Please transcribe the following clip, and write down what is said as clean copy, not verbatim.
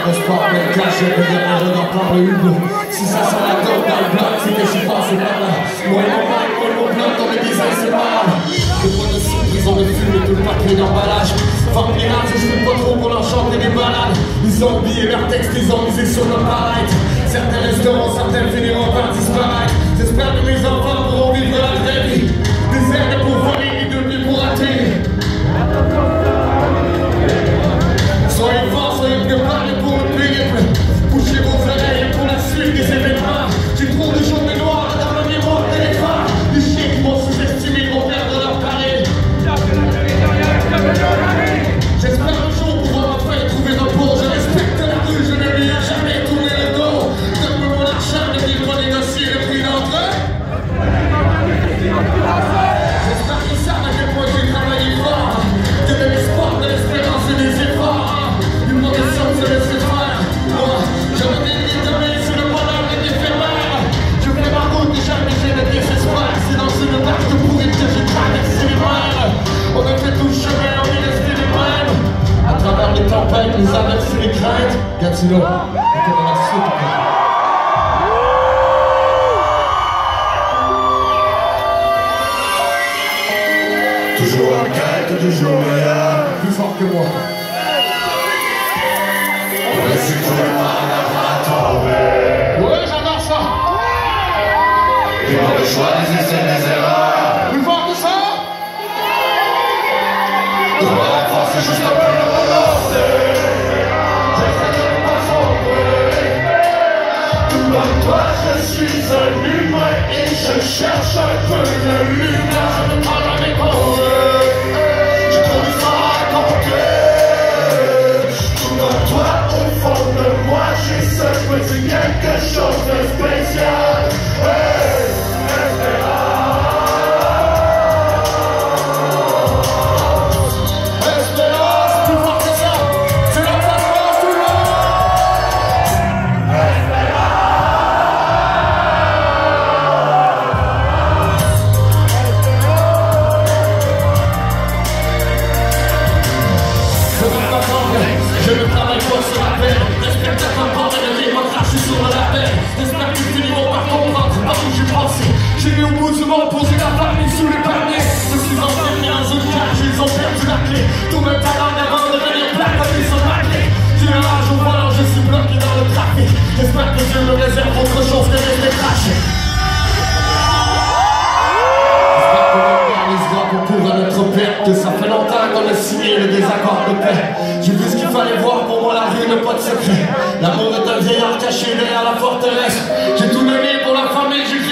On se porte le cachet, le dernier regard par le hublot. Si ça sent la dope dans le bloc, c'est que je suis passé par là. Moi et mon mic, moi et mon bloc, dans mes designs c'est mal. Le point de surprise, on me fume et tout le papier d'emballage. Fuck mirage, je fais pas trop pour leur chanter des balades. Ils ont oublié leurs textes, ils ont misé sur le pareil. Certains resteront, certains finiront par disparaître. J'espère que mes enfants pourront vivre la vraie vie. Des airs pour voler et de nuit pour atterrir. Soyez forts, soyez préparés pour le périple. Bouchez vos oreilles pour la suite des événements. J'ai trop de journées noires dans le miroir de l'écran. Les chiens qui m'ont sous-estimé vont perdre leur pari. J'espère un jour pouvoir enfin trouver repos. Je respecte la rue, je ne lui ai jamais tourné le dos. Donne-moi mon argent, ne dis pas négocier le prix d'entre eux. J'espère qu'ils savent à quel point j'ai travaillé fort. Que de l'espoir, de l'espérance et des efforts. Une mauvaise chose se laisser faire. Moi, je me dédie demain sur le bonheur des éphémères. Je fais ma route et jamais j'ai de désespoir. C'est dans une marche de pourri que j'ai traversé les mers. On a fait tout le chemin, on est resté les mêmes. À travers les tempêtes, les averses et les craintes. Gatineau, on était dans la soupe. Toujours en quête, toujours meilleur. Plus fort que moi. On est sur tout le monde à tomber. Ouais, j'adore ça. Des mauvais choix, des essais, des erreurs. Plus fort que ça. Trouver la force, c'est juste un peu de volonté. J'essaie de ne pas sombrer. Comme toi, je suis un humain et je cherche un peu de lumière. Je ne prends jamais pour eux. J'ai trop d'histoires à raconter. Tout comme toi, au fond de moi, j'ai ce petit quelque chose de spécial. Hey, Espérance, plus fort que ça. C'est là que ça se passe, tout le monde. Je ne travaille pas sur la paix. Respecte ta parole et ne viens pas cracher sur le label. J'espère que tu finiront par comprendre par où j'ai passé. J'ai mis au bout du monde, posé la famille sous les palmiers. Je suis enfermé dans une cage, ils ont perdu la clé. Tout mon talent avant de devenir plat comme ils sont maqués. J'ai un rage au volant, je suis bloqué dans le trafic. J'espère que Dieu me réserve autre chose que de les cracher. J'espère que notre dernier se voit concourt à notre perte. Que ça fait longtemps qu'on a signé le désaccord de paix. J'ai vu ce qu'il fallait voir, pour moi la rue n'a pas de secret. L'amour est un vieillard caché derrière la forteresse. J'ai tout donné pour la famille, j'ai